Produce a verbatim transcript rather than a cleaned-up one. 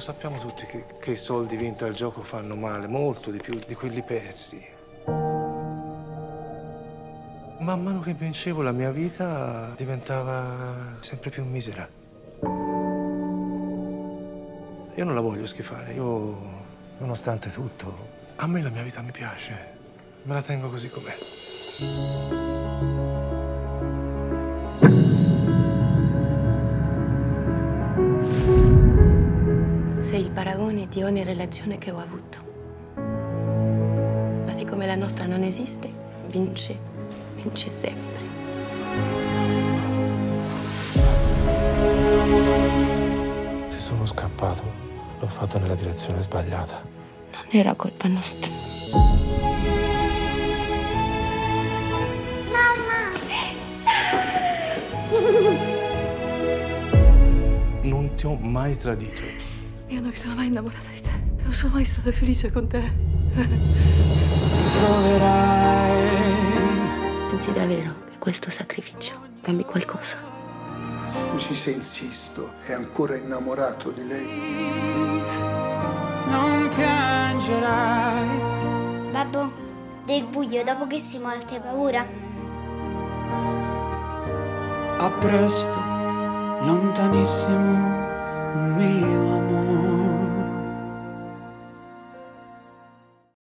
sappiamo tutti che, che i soldi vinti al gioco fanno male, molto di più di quelli persi. Man mano che vincevo la mia vita diventava sempre più misera. Io non la voglio schifare, io, nonostante tutto, a me la mia vita mi piace. Me la tengo così com'è. Sei il paragone di ogni relazione che ho avuto. Ma siccome la nostra non esiste, vince, vince sempre. Se sono scappato, l'ho fatto nella direzione sbagliata. Non era colpa nostra. Mamma! Non ti ho mai tradito. Io non mi sono mai innamorata di te. Non sono mai stata felice con te. Pensi davvero che questo sacrificio cambi qualcosa? Scusi se insisto, è ancora innamorato di lei? Non piangerai. Babbo, del buio dopo che si morte, hai paura? A presto, lontanissimo, mio amore.